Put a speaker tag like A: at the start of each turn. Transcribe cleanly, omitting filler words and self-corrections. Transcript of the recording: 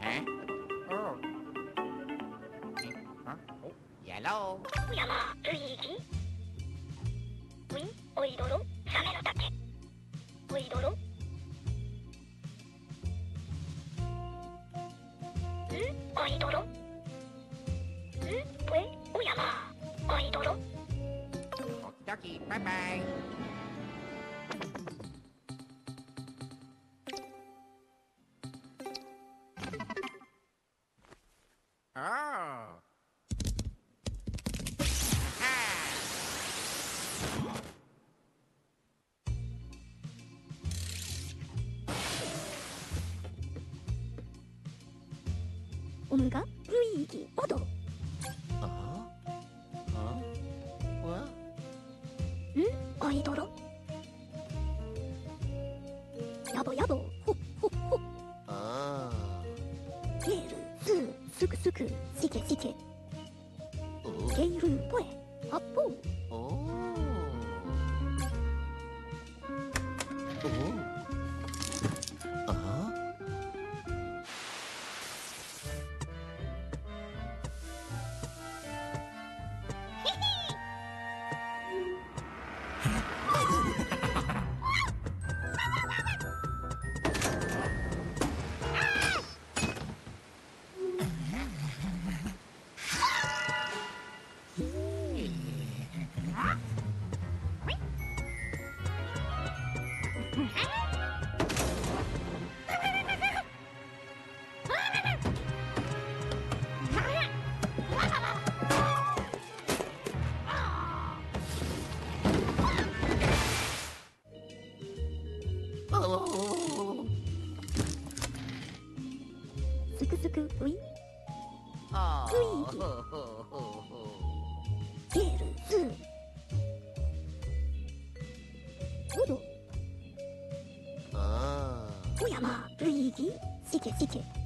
A: 에? 어. 어? 어? 옐로우.
B: 山類域ウィンおいどろサメの竹おいどろんおいどろんぷえお山おいどろ
A: 오키도키 바이바이. 오. 아하.
B: オムガ類域オド
A: 어? 어? 뭐야?
B: おいどろやぼやぼほっほっほ
A: 아.
B: ゲールスーすくすくしけしけ
A: 오.
B: ゲイルンポエ発砲
A: 오. 오. 어? 어.
B: すくすくウィン
A: 아.
B: ゲールスーオド
A: 아.
B: お山類域しけしけ